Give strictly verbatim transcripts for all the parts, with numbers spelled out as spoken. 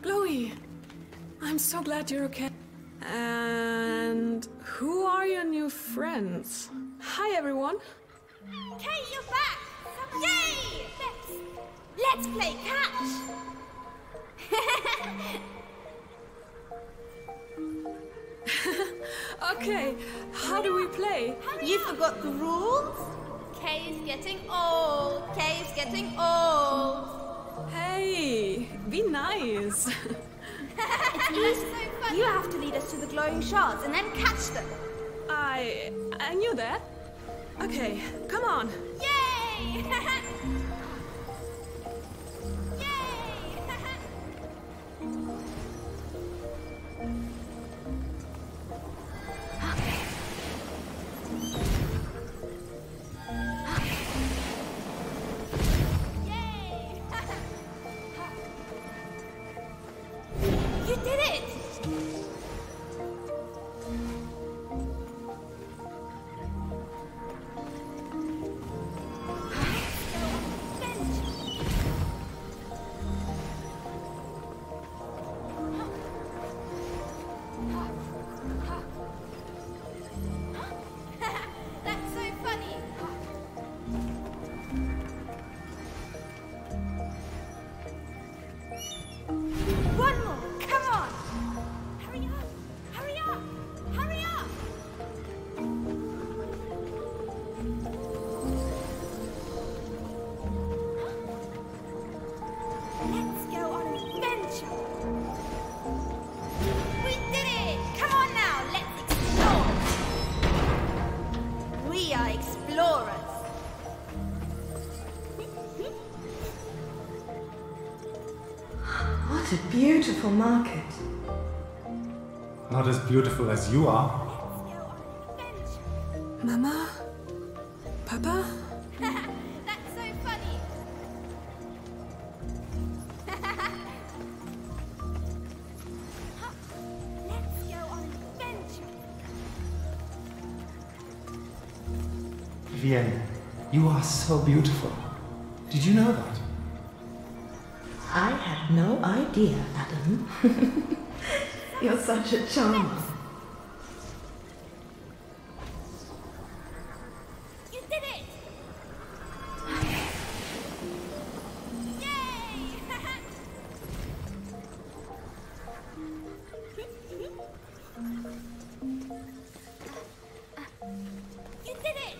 Chloe, I'm so glad you're okay. And who are your new friends? Hi, everyone. Kay, you're back! Yay! Let's, let's play catch! Okay, how do we play? You forgot the rules? Kay is getting old. Kay is getting old. Hey, be nice. It's easy. So you have to lead us to the glowing shards and then catch them. I... I knew that. Okay, come on. Yay! You did it! That's so funny. One more, come on! Hurry up! Hurry up! Hurry up! Let's go on an adventure! We did it! Come on now, let's explore! We are explorers! What a beautiful market. Not as beautiful as you are. Let's go on an adventure! Mama? Papa? That's so funny! Let's go on an adventure! Vivienne, you are so beautiful. Did you know that? I had no idea, Adam. You're such a charmer. You did it! Yay! You did it!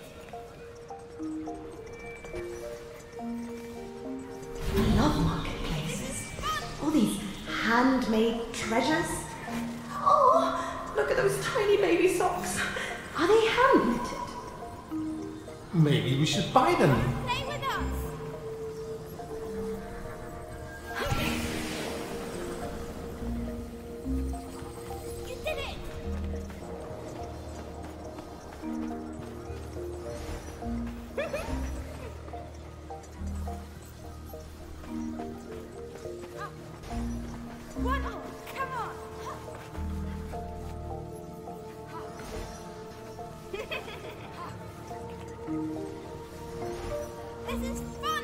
I love marketplaces. All these handmade treasures. Oh, look at those tiny baby socks. Are they hand knitted? Maybe we should buy them. Play with us! You did it! One more, come on! This is fun!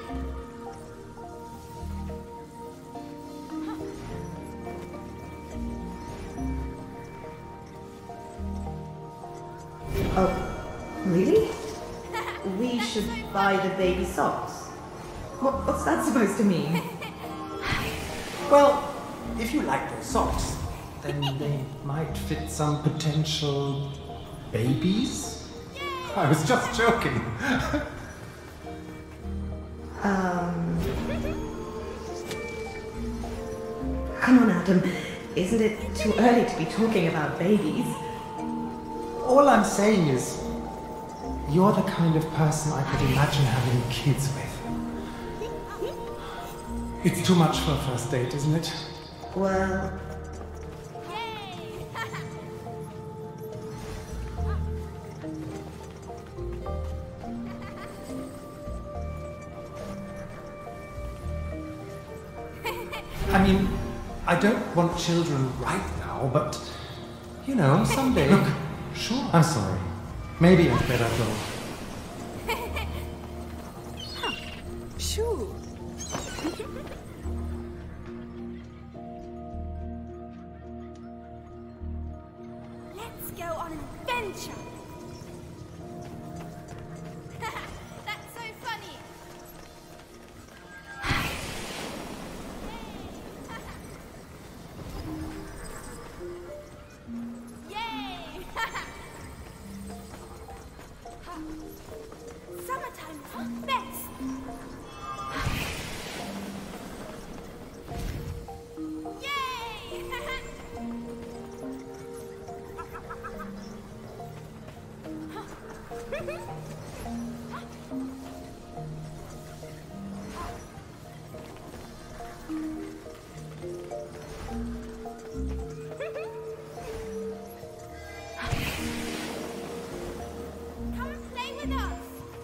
Oh, really? We should buy the baby socks. What, what's that supposed to mean? Well, if you like those socks, then they might fit some potential babies? I was just joking. Um. Come on, Adam. Isn't it too early to be talking about babies? All I'm saying is, you're the kind of person I could imagine having kids with. It's too much for a first date, isn't it? Well, Yay! I mean, I don't want children right now, but, you know, someday. Look, sure. I'm sorry. Maybe I'd better go. Shoo. Summertime is the best. Yay! Come and play with us.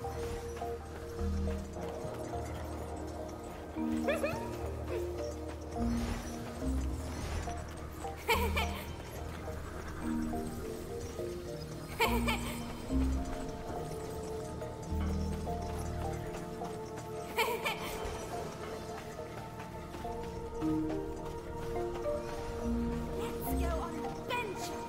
Let's go on an adventure.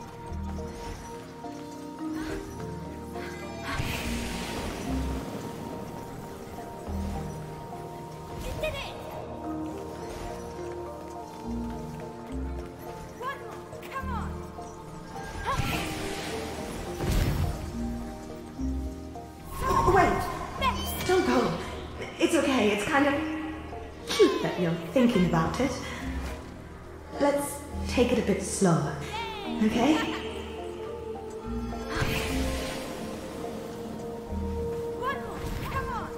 You did it! One more, come on! Oh, wait! Next! Don't go. It's okay. It's kind of cute that you're thinking about it. Let's take it a bit slower, okay? One more, come on!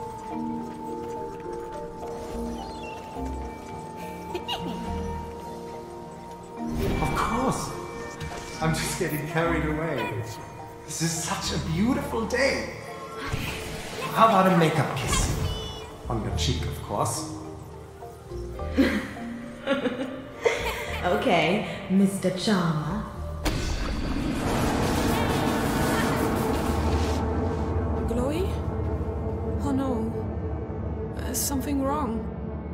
Of course. I'm just getting carried away. This is such a beautiful day. How about a makeup kiss? On your cheek, of course. Okay, Mister Charmer. Chloe? Oh no. Is something wrong?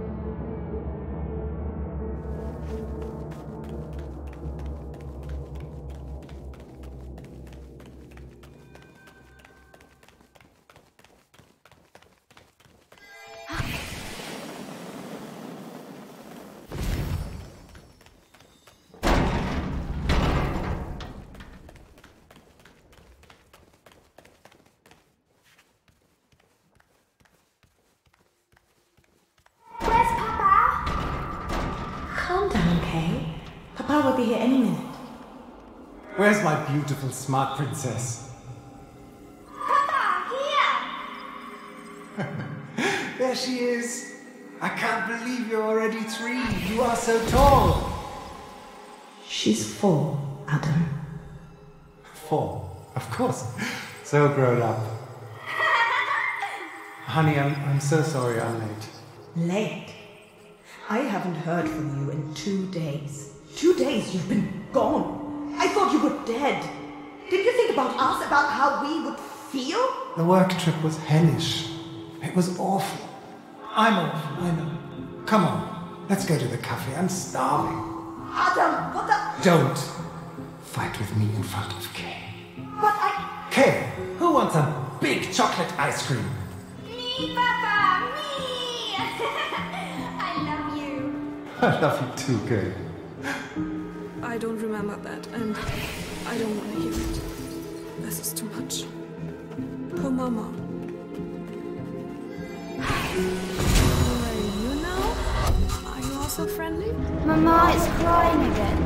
Where's Papa? Calm down, Kay. Papa will be here any minute. Where's my beautiful smart princess? Papa, here! There she is. I can't believe you're already three. You are so tall. She's four, Adam. Four, of course. So grown up. Honey, I'm, I'm so sorry I'm late. Late? I haven't heard from you in two days. Two days you've been gone. I thought you were dead. Did you think about us, about how we would feel? The work trip was hellish. It was awful. I'm awful, I know. Come on, let's go to the cafe. I'm starving. Adam, what the... Don't fight with me in front of Kay. But I... Kay, who wants a big chocolate ice cream? Me, Papa, me! I love you. I love you too, Kay. I don't remember that, and I don't want to hear it. This is too much. Poor Mama. Where are you now? Are you also friendly? Mama is crying again.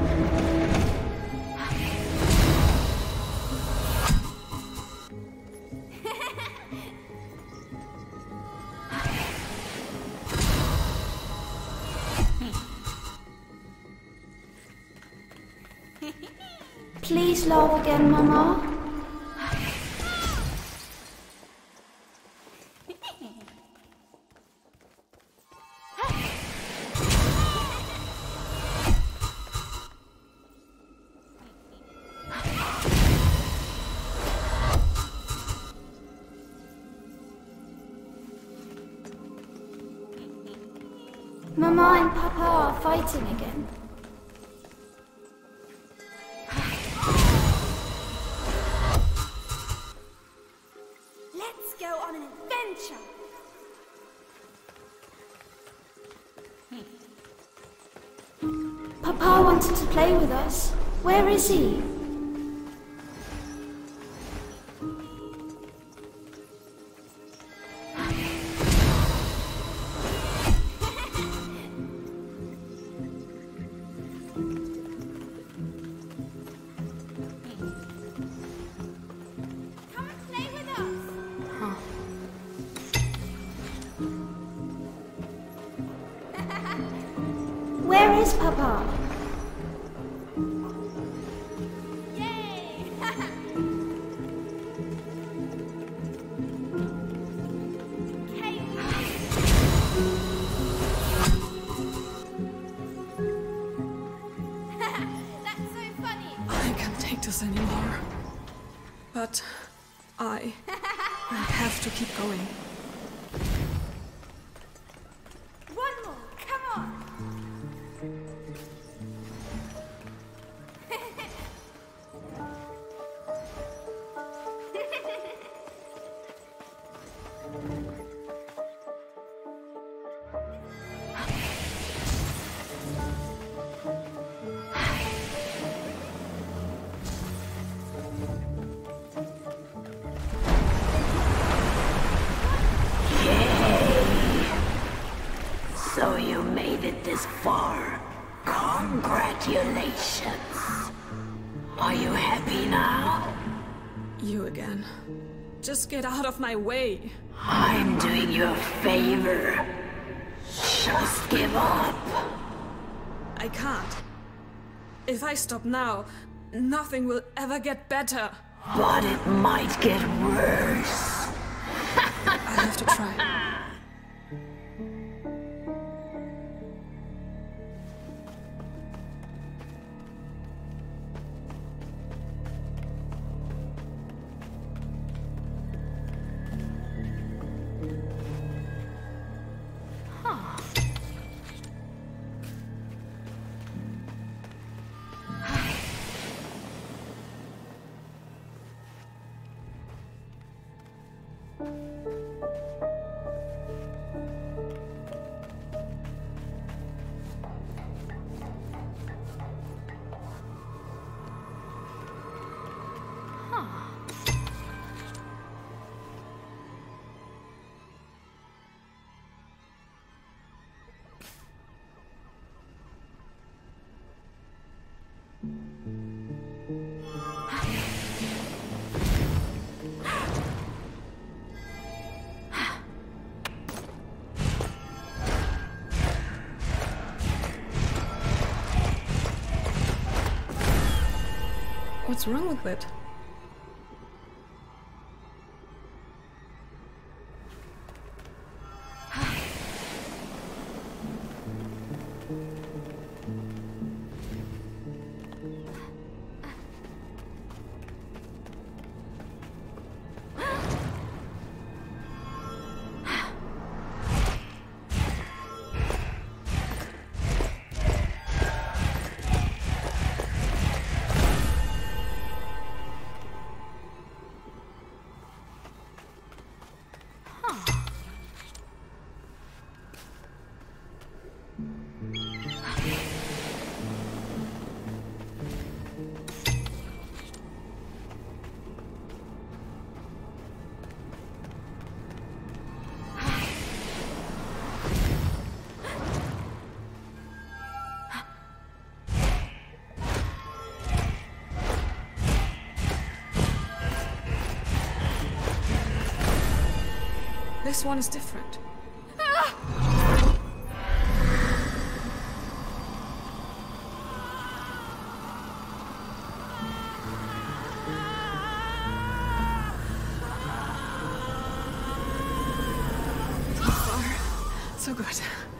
Please laugh again, Mama. Mama and Papa are fighting again. Let's go on an adventure. Papa wanted to play with us. Where is he? Yes, Papa. Yay! That's so funny. I can't take this anymore. But I, I have to keep going. One more, come on. So you made it this far. Congratulations. Are you happy now? You again. Just get out of my way. I'm doing you a favor. Just give up. I can't. If I stop now, nothing will ever get better. But it might get worse. I have to try. What's wrong with it? This one is different. So far, so good.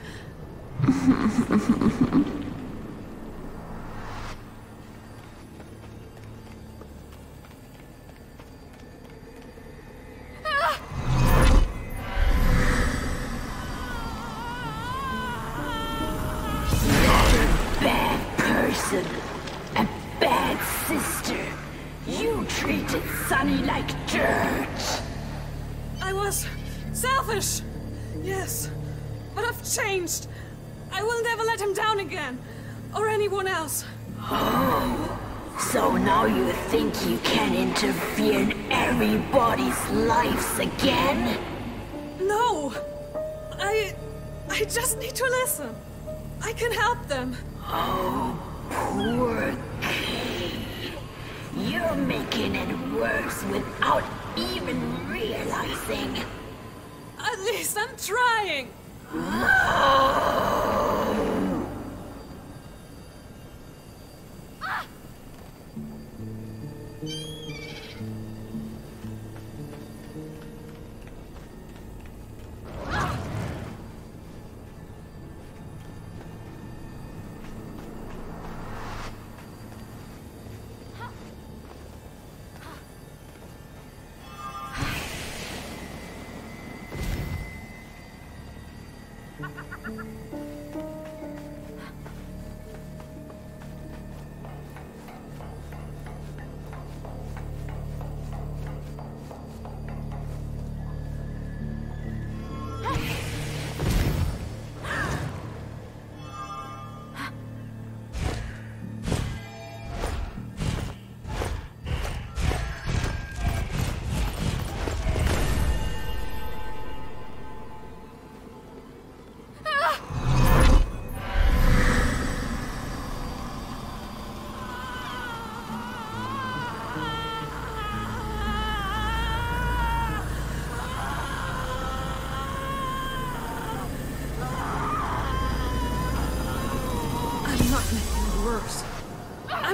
A bad sister. You treated Sunny like dirt. I was selfish. Yes, but I've changed. I will never let him down again. Or anyone else. Oh, so now you think you can interfere in everybody's lives again? No! I... I just need to listen. I can help them. Oh, poor Kay. You're making it worse without even realizing. At least I'm trying. Oh.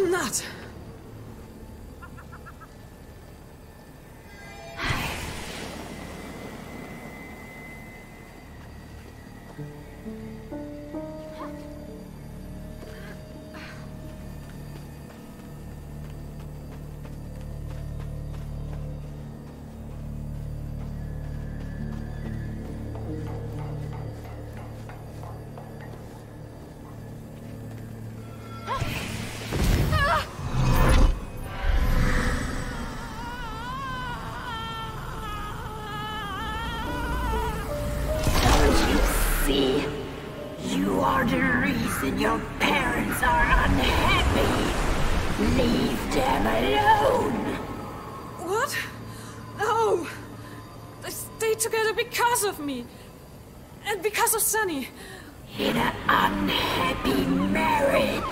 I'm not. You are the reason your parents are unhappy. Leave them alone. What? No! They stayed together because of me. And because of Sunny. In an unhappy marriage.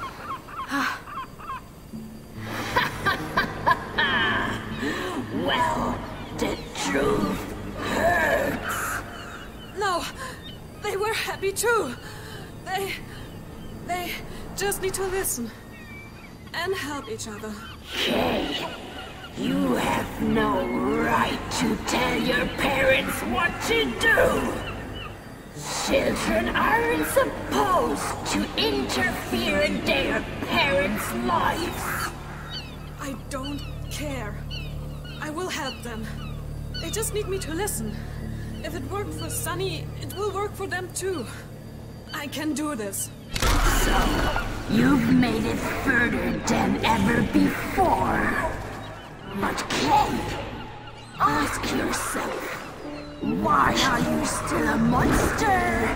Well, the truth hurts. No, they were happy too. They... they just need to listen. And help each other. Kay, you have no right to tell your parents what to do. Children aren't supposed to interfere in their parents' lives. I don't care. I will help them. They just need me to listen. If it worked for Sunny, it will work for them too. I can do this. So, you've made it further than ever before. But Kay, ask yourself, why are you still a monster?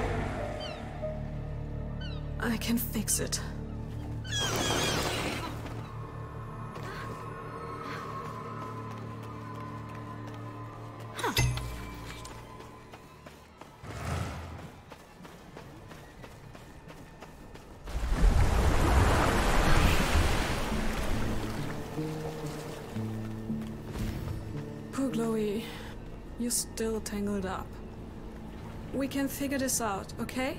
I can fix it. Poor Chloe, you're still tangled up. We can figure this out, okay?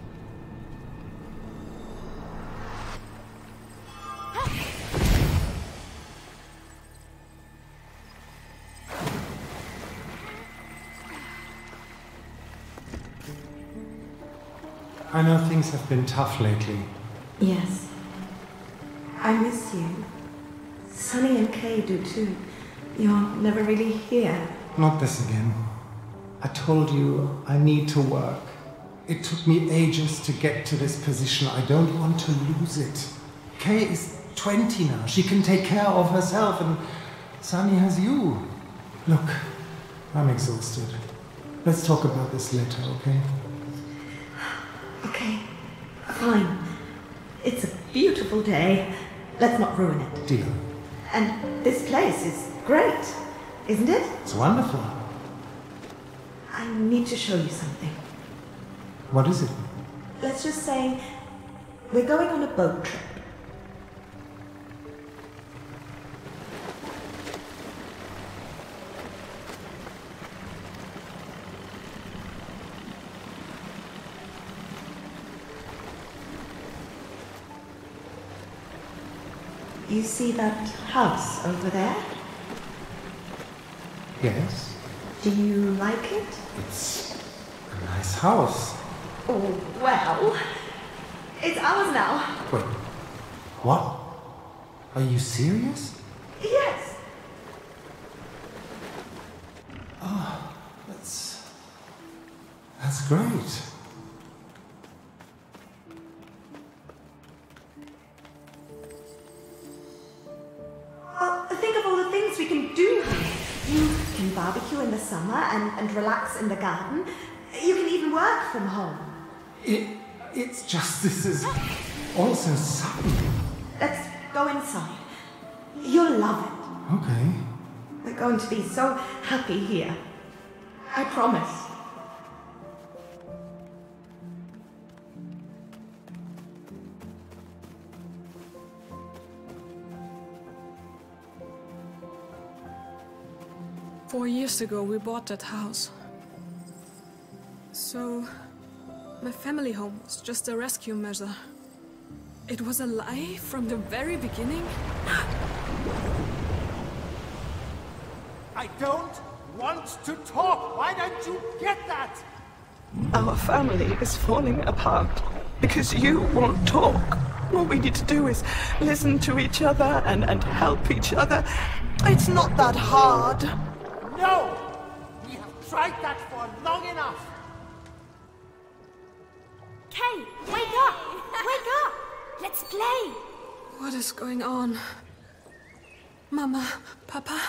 I know things have been tough lately. Yes. I miss you. Sunny and Kay do too. You're never really here. Not this again. I told you I need to work. It took me ages to get to this position. I don't want to lose it. Kay is twenty now. She can take care of herself, and Sunny has you. Look, I'm exhausted. Let's talk about this later, okay? Okay, fine. It's a beautiful day. Let's not ruin it. Deal. And this place is great, isn't it? It's wonderful. I need to show you something. What is it? Let's just say we're going on a boat trip. You see that house over there? Yes. Do you like it? It's a nice house. Oh, well, it's ours now. Wait. What? Are you serious? Yes. Oh, that's... That's great. Well, think of all the things we can do. You can barbecue in the summer and, and relax in the garden. You can even work from home. It... It's just this is all so sudden. Let's go inside. You'll love it. Okay. We're going to be so happy here. I promise. Four years ago, we bought that house. So, my family home was just a rescue measure. It was a lie from the very beginning? I don't want to talk! Why don't you get that? Our family is falling apart because you won't talk. All we need to do is listen to each other and, and help each other. It's not that hard. No! We have tried that for long enough! Kay, wake up! Wake up! Let's play! What is going on? Mama, Papa?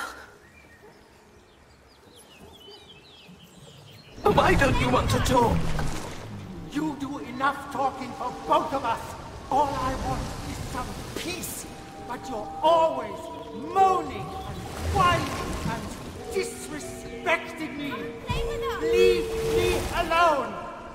Why don't you want to talk? You do enough talking for both of us! All I want is some peace! But you're always moaning and whining and disrespecting me! Play with us! Leave me alone!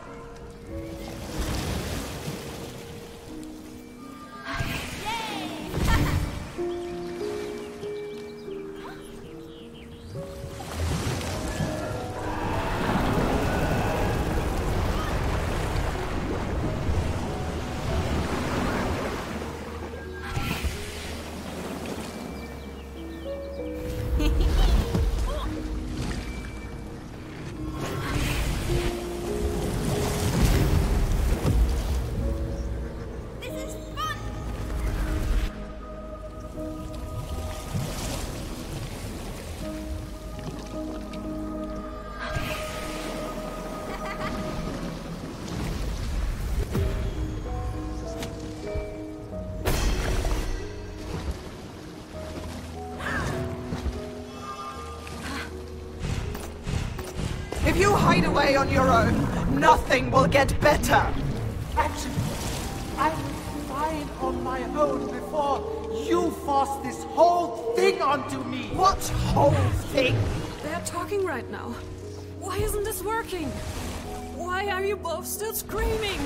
If you hide away on your own, nothing will get better. Actually, I was fine on my own before you forced this whole thing onto me! What whole thing? They're talking right now. Why isn't this working? Why are you both still screaming?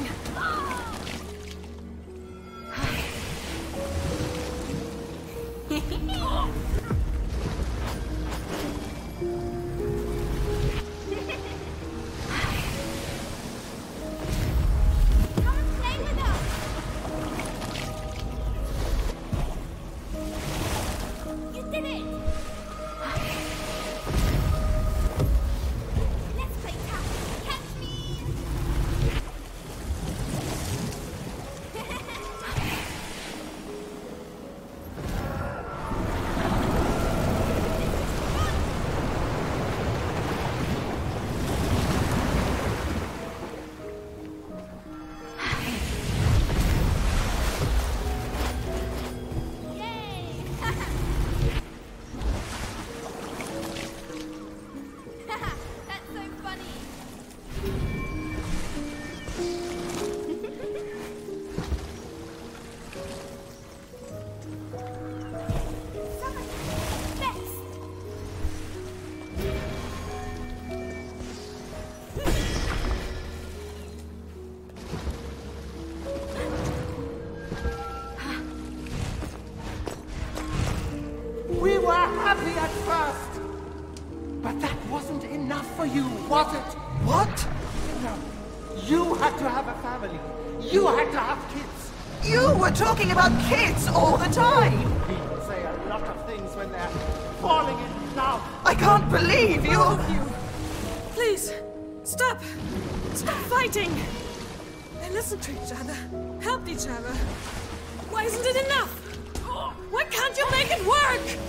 We were happy at first! But that wasn't enough for you, was it? What? No. You had to have a family. You had to have kids. You were talking about kids all the time. People say a lot of things when they're falling in love. I can't believe Both you're... of you! Please, stop! Stop fighting! They listen to each other, help each other. Why isn't it enough? Why can't you make it work?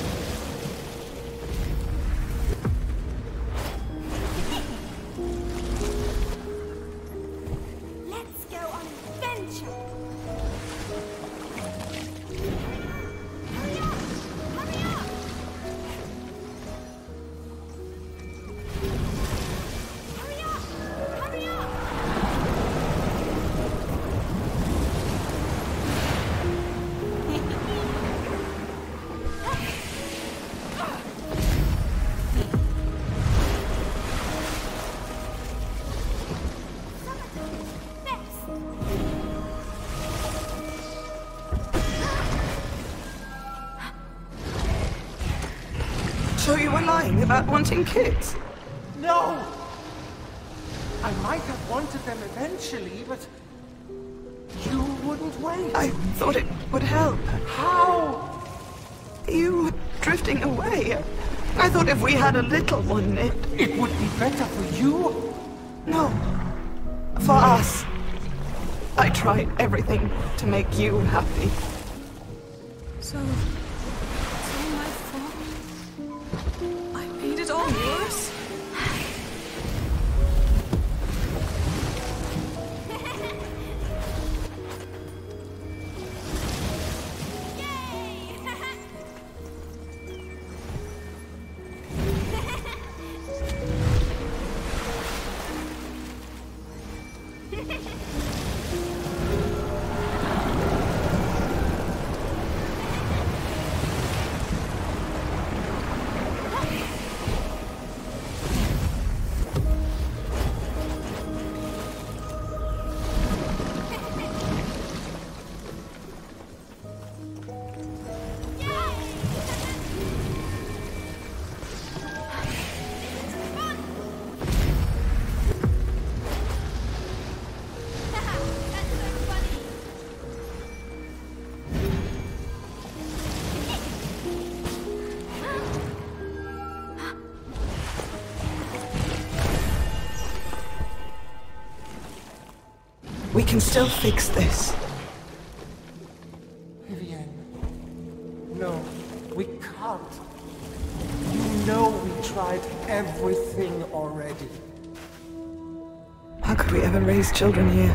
Let's go on an adventure! Hurry up! Hurry up! Hurry up! Hurry up! So you were lying about wanting kids? No! I might have wanted them eventually, but you would couldn't wait. I thought it would help. How? You drifting away. I thought if we had a little one, it... It would be better for you. No. For us. I tried everything to make you happy. So, it's all my fault? I made it all worse? We can still fix this. Vivienne. No, we can't. You know we tried everything already. How could we ever raise children here?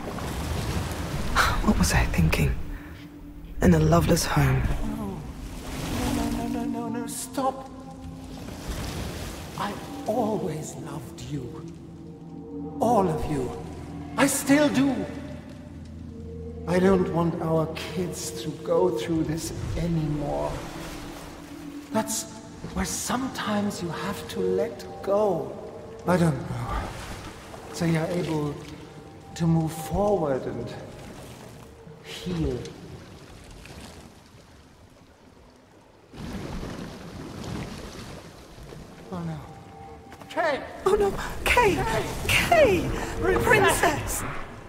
What was I thinking? In a loveless home. No. No, no, no, no, no, stop. I always loved you. All of you. I still do. I don't want our kids to go through this anymore. That's where sometimes you have to let go. I don't know. So you're able to move forward and heal. Oh no. Kay! Oh no, Kay! Kay! Princess!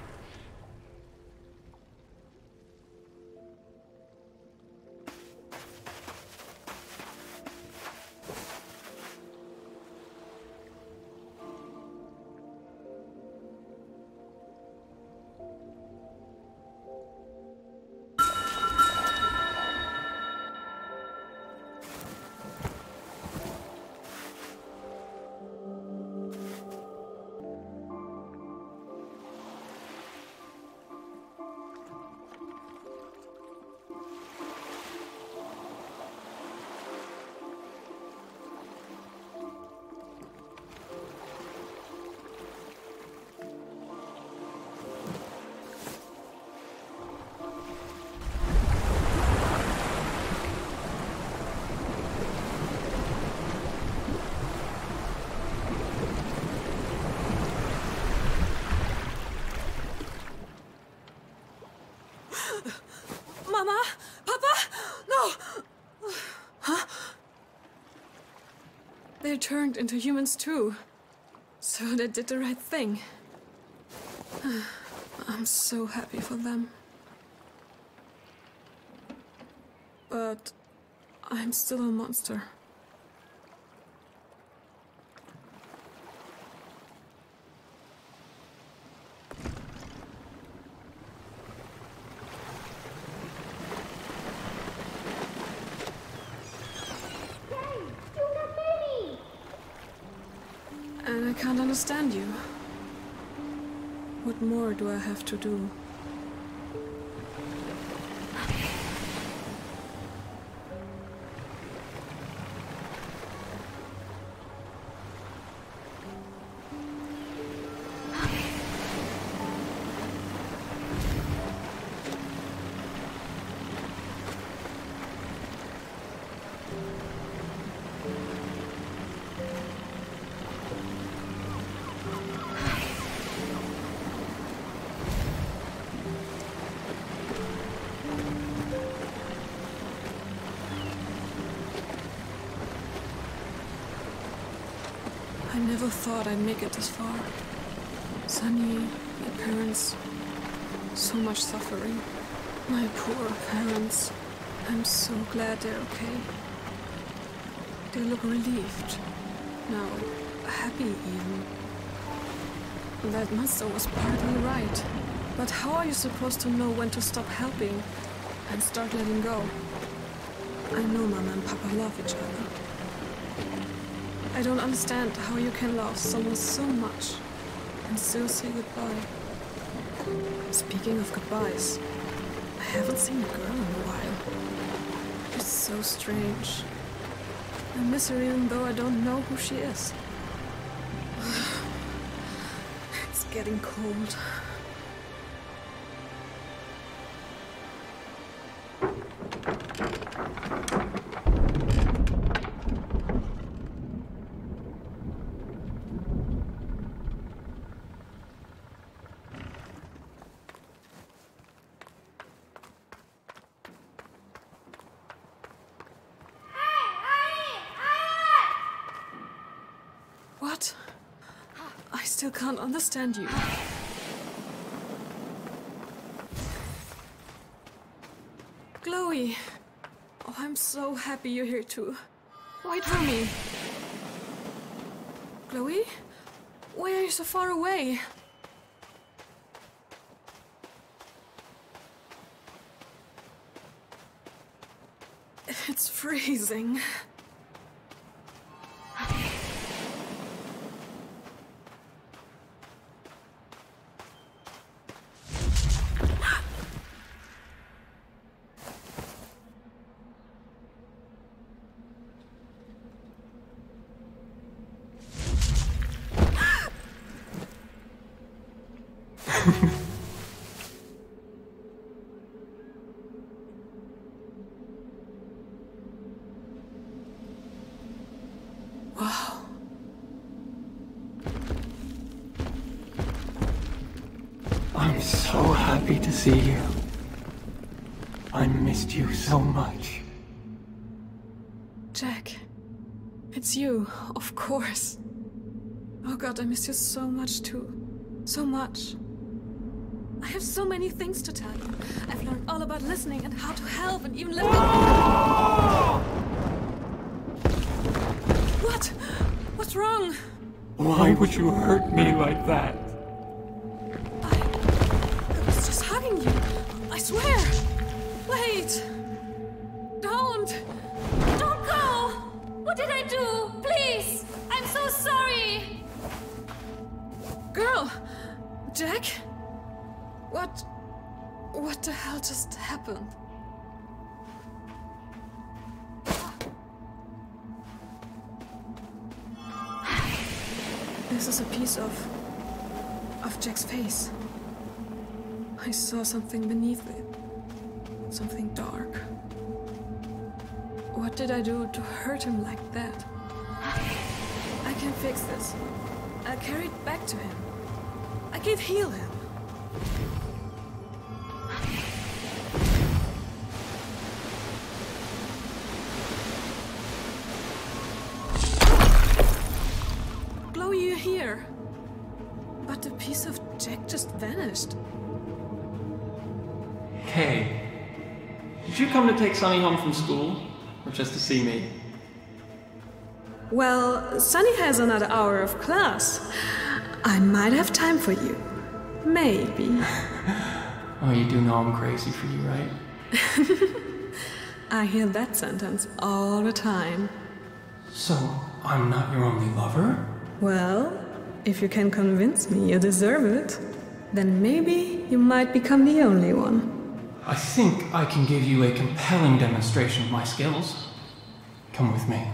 Mama? Papa? No! Huh? They turned into humans too. So they did the right thing. I'm so happy for them. But I'm still a monster. And I can't understand you. What more do I have to do? I never thought I'd make it this far. Sunny, my parents, So much suffering. My poor parents. I'm so glad they're okay. They look relieved. Now, happy even. That monster was partly right. But how are you supposed to know when to stop helping and start letting go? I know Mama and Papa love each other. I don't understand how you can love someone so much and still say goodbye. Speaking of goodbyes, I haven't seen a girl in a while. It's so strange. I miss her even though I don't know who she is. It's getting cold. What? I still can't understand you. Chloe! Oh, I'm so happy you're here too. Wait for me. Chloe? Why are you so far away? It's freezing. Wow. I'm so happy to see you. I missed you so much. Jack, it's you, of course. Oh God, I miss you so much too. So much. I have so many things to tell you. I've learned all about listening and how to help and even let go. What? What's wrong? Why would you hurt me like that? I... I was just hugging you. I swear. Wait. Don't. Don't go! What did I do? Please! I'm so sorry! Girl! Jack? What... What the hell just happened? This is a piece of... of Jack's face. I saw something beneath it. Something dark. What did I do to hurt him like that? I can fix this. I'll carry it back to him. I can heal him. Chloe, you're here. But the piece of Jack just vanished. Hey, did you come to take Sunny home from school? Or just to see me? Well, Sunny has another hour of class. I might have time for you. Maybe. Oh, you do know I'm crazy for you, right? I hear that sentence all the time. So, I'm not your only lover? Well, if you can convince me you deserve it, then maybe you might become the only one. I think I can give you a compelling demonstration of my skills. Come with me.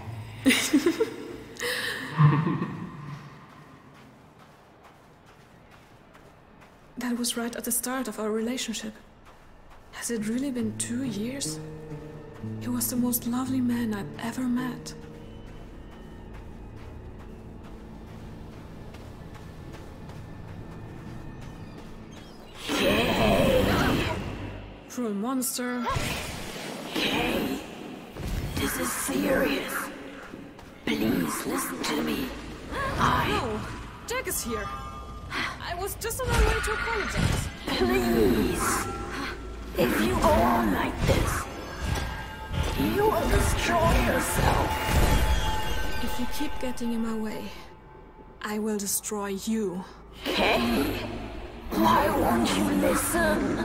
That was right at the start of our relationship. Has it really been two years? He was the most lovely man I've ever met. Cruel monster. Kay, this is serious. Please listen to me. I... No, Jack is here. I was just on my way to apologize. Please. If you go on like this, you will destroy yourself. If you keep getting in my way, I will destroy you. Kay, why won't you listen?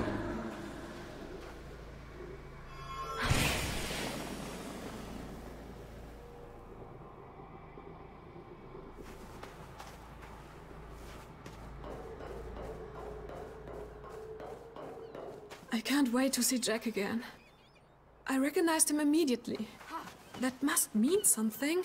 I can't wait to see Jack again. I recognized him immediately. That must mean something.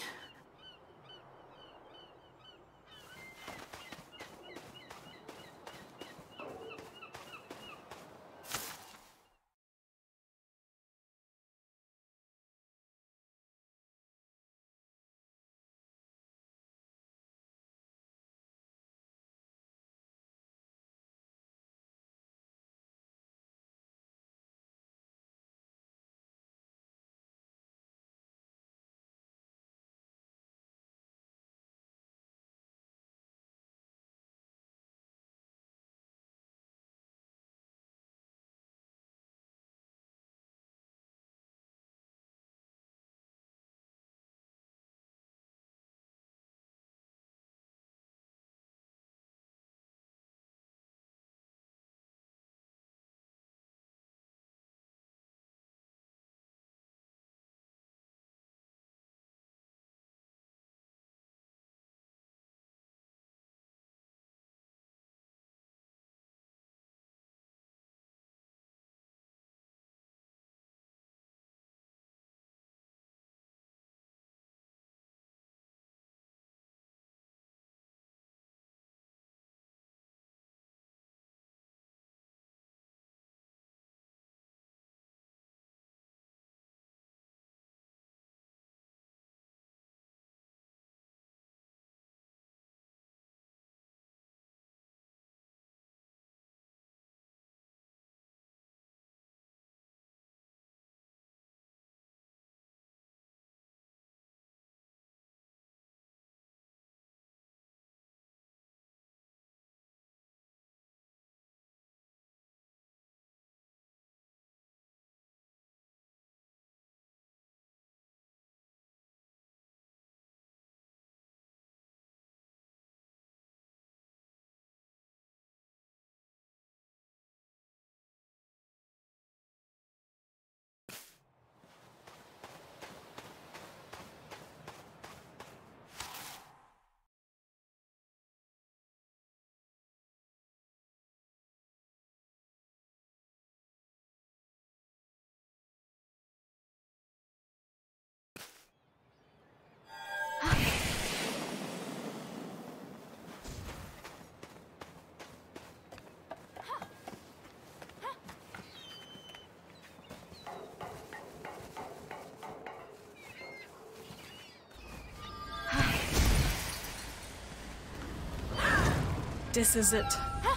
This is it.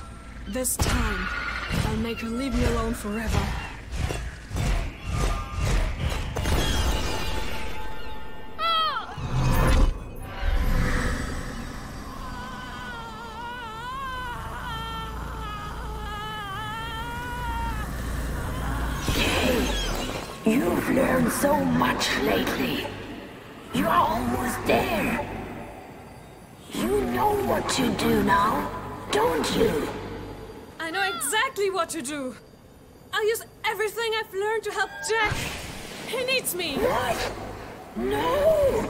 This time, I'll make her leave me alone forever. You've learned so much lately. You're almost there. You know what to do now, don't you? I know exactly what to do. I'll use everything I've learned to help Jack. He needs me. What? No!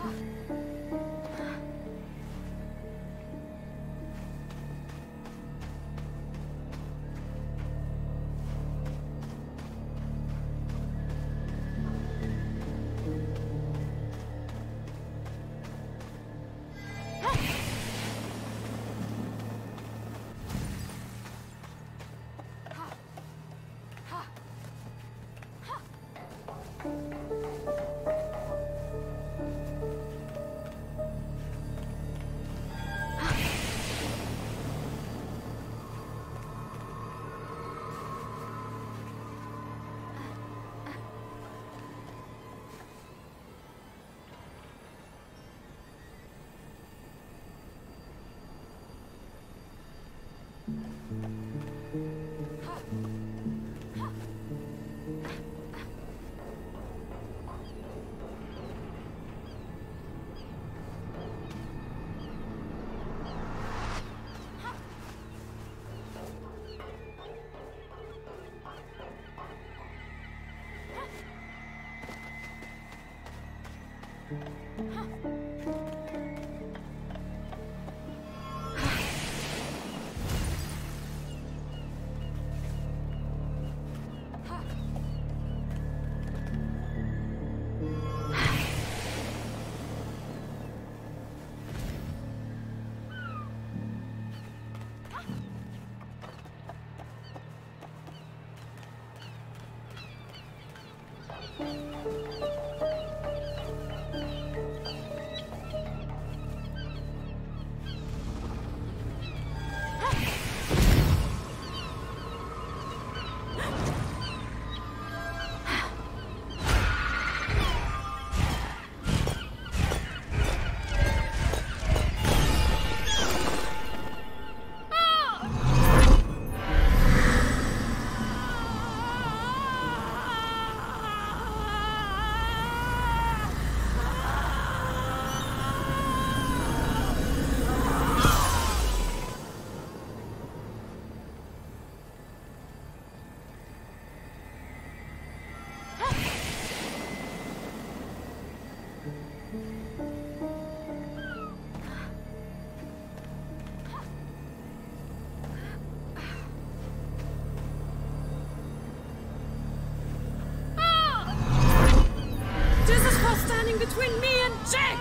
Between me and Jack!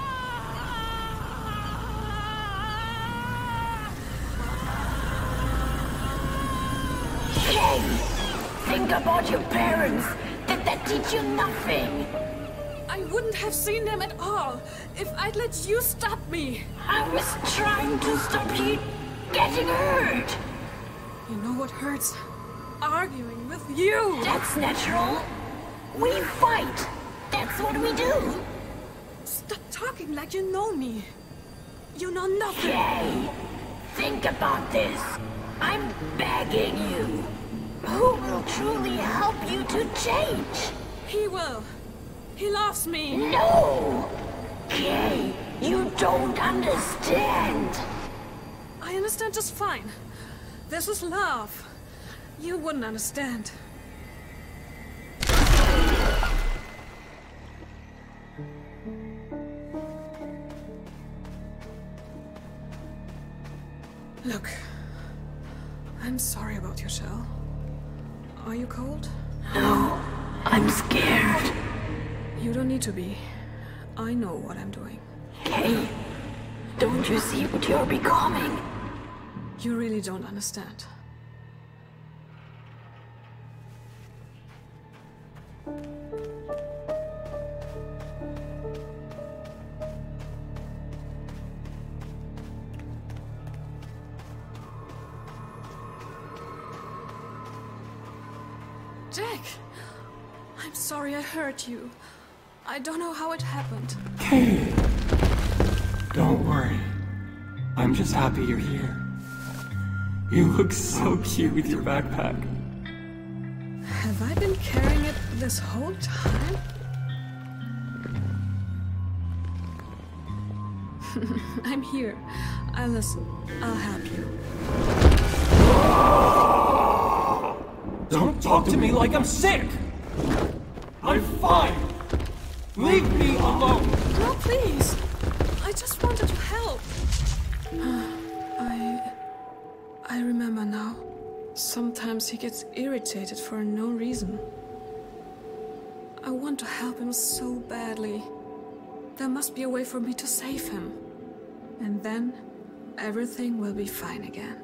Hey! Think about your parents! Did that teach you nothing? I wouldn't have seen them at all if I'd let you stop me! I was trying to stop you getting hurt! You know what hurts? Arguing with you! That's natural! We fight! That's what we do! Stop talking like you know me. You know nothing. Hey, think about this. I'm begging you. Who will truly help you to change? He will. He loves me. No! Kay, you don't understand. I understand just fine. This is love. You wouldn't understand. Look, I'm sorry about your shell. Are you cold? No, I'm scared. You don't need to be. I know what I'm doing. Kay, don't you see what you're becoming? You really don't understand. Jack! I'm sorry I hurt you. I don't know how it happened. Kay! Don't worry. I'm just happy you're here. You look so cute with your backpack. Have I been carrying it this whole time? I'm here. I'll listen. I'll help you. Don't talk to me like I'm sick! I'm fine! Leave me alone! No, please! Sometimes he gets irritated for no reason. I want to help him so badly. There must be a way for me to save him. And then, everything will be fine again.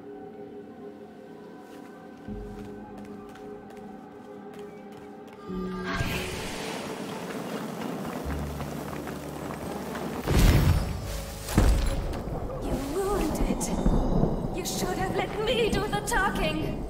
You ruined it. You should have let me do the talking.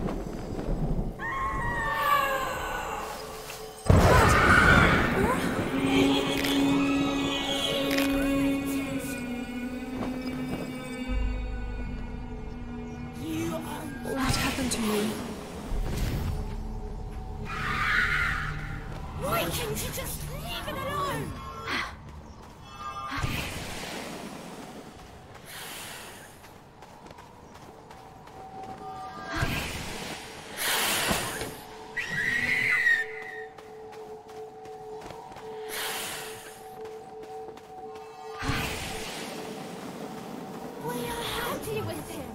What happened to you? Why can't you just leave it alone? We are happy with him.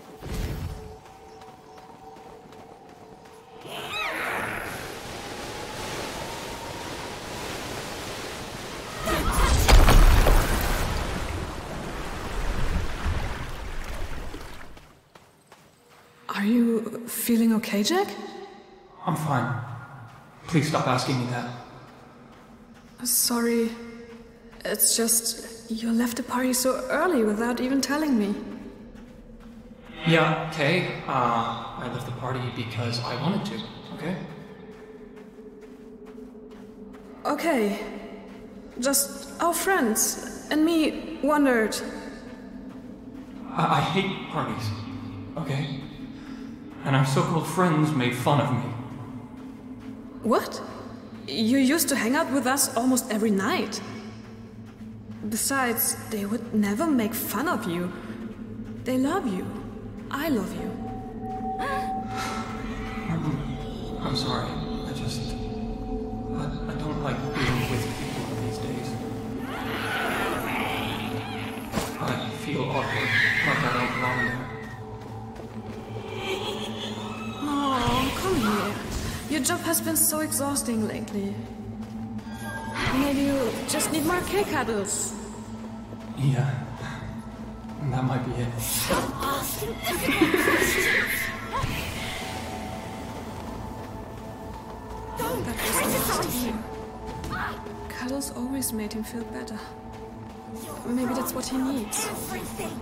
Are you feeling okay, Jack? I'm fine. Please stop asking me that. Sorry. It's just you left the party so early without even telling me. Yeah, okay. Uh, I left the party because I wanted to, okay? Okay. Just our friends and me wondered. I, I hate parties, okay? And our so-called friends made fun of me. What? You used to hang out with us almost every night. Besides, they would never make fun of you. They love you. I love you. I'm, I'm sorry. I just... I, I don't like being with people these days. I feel awkward, like I don't belong there. Oh, come here. Your job has been so exhausting lately. Maybe you just need more cake cuddles. Yeah. That might be it. Don't That was criticize him. him. Cuddles always made him feel better. Maybe that's what he needs. Everything.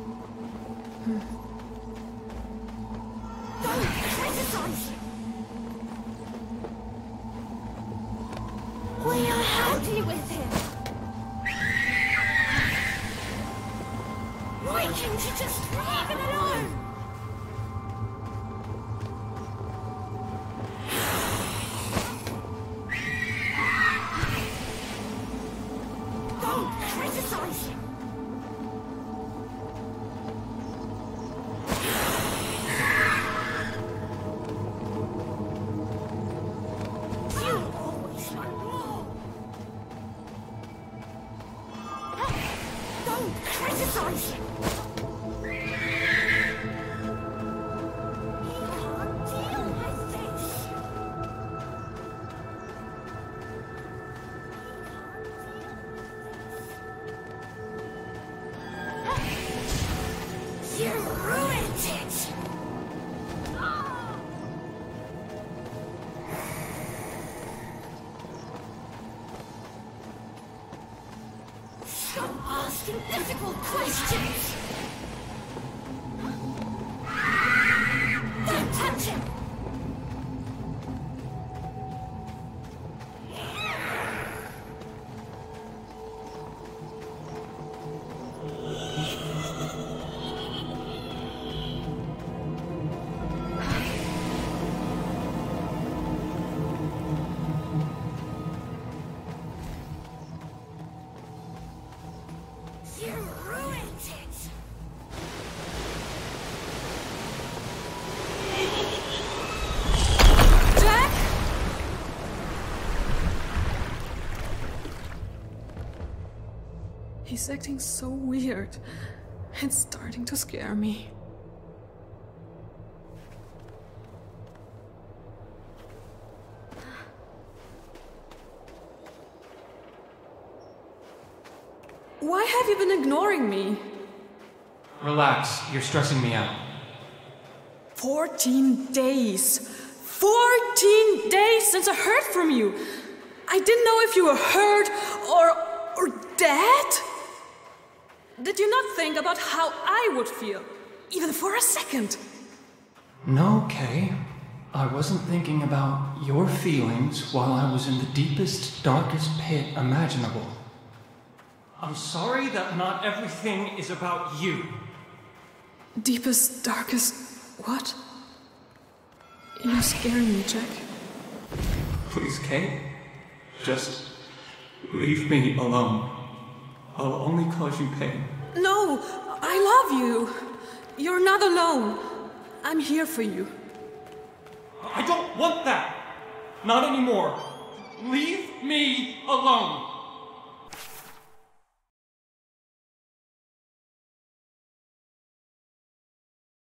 Don't criticize him. We are happy with him. Why can't you just leave it alone? Don't criticize him. You always want more. Don't criticize him. He can't deal with this. You ruined it. Stop asking difficult questions. Don't touch him. You ruined it. Jack? He's acting so weird. It's starting to scare me. Why have you been ignoring me? Relax, you're stressing me out. Fourteen days. Fourteen days since I heard from you. I didn't know if you were hurt or... or dead. Did you not think about how I would feel, even for a second? No, Kay. I wasn't thinking about your feelings while I was in the deepest, darkest pit imaginable. I'm sorry that not everything is about you. Deepest, darkest... what? You're scaring me, Jack. Please, Kay. Just leave me alone. I'll only cause you pain. No! I love you! You're not alone. I'm here for you. I don't want that! Not anymore. Leave me alone!